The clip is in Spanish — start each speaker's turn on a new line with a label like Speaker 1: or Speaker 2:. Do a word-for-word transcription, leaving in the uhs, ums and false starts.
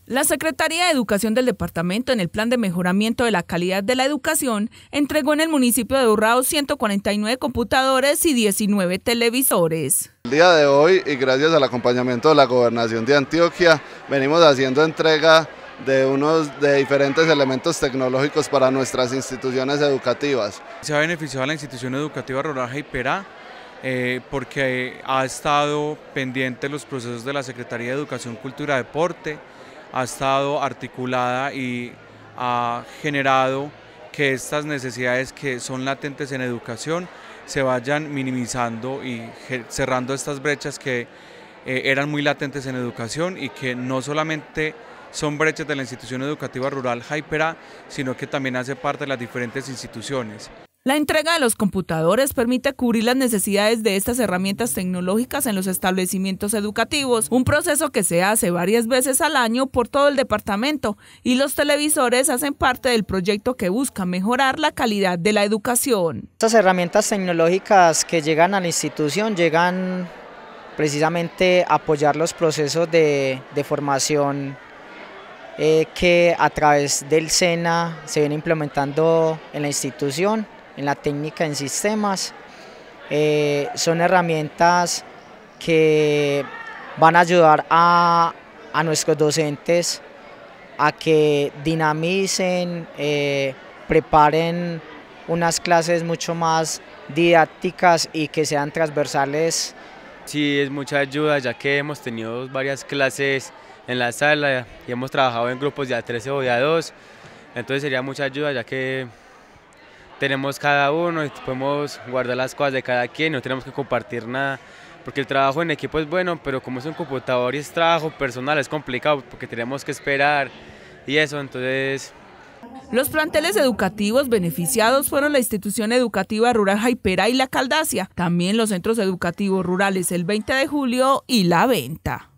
Speaker 1: La Secretaría de Educación del departamento, en el plan de mejoramiento de la calidad de la educación, entregó en el municipio de Urrao ciento cuarenta y nueve computadores y diecinueve televisores.
Speaker 2: El día de hoy, y gracias al acompañamiento de la Gobernación de Antioquia, venimos haciendo entrega de unos de diferentes elementos tecnológicos para nuestras instituciones educativas.
Speaker 3: Se ha beneficiado a la institución educativa rural Jaiperá eh, porque ha estado pendiente de los procesos de la Secretaría de Educación, Cultura y Deporte, ha estado articulada y ha generado que estas necesidades que son latentes en educación se vayan minimizando y cerrando estas brechas que eh, eran muy latentes en educación y que no solamente son brechas de la institución educativa rural Jaiperá, sino que también hace parte de las diferentes instituciones.
Speaker 1: La entrega de los computadores permite cubrir las necesidades de estas herramientas tecnológicas en los establecimientos educativos, un proceso que se hace varias veces al año por todo el departamento, y los televisores hacen parte del proyecto que busca mejorar la calidad de la educación.
Speaker 4: Estas herramientas tecnológicas que llegan a la institución llegan precisamente a apoyar los procesos de, de formación eh, que a través del SENA se viene implementando en la institución, en la técnica en sistemas. Eh, son herramientas que van a ayudar a, a nuestros docentes a que dinamicen, eh, preparen unas clases mucho más didácticas y que sean transversales.
Speaker 5: Sí, es mucha ayuda, ya que hemos tenido varias clases en la sala y hemos trabajado en grupos de a trece o de a dos, entonces sería mucha ayuda, ya que tenemos cada uno y podemos guardar las cosas de cada quien, no tenemos que compartir nada, porque el trabajo en equipo es bueno, pero como es un computador y es trabajo personal es complicado porque tenemos que esperar y eso, entonces...
Speaker 1: Los planteles educativos beneficiados fueron la Institución Educativa Rural Jaiperá y La Caldacia, también los centros educativos rurales El veinte de julio y La Venta.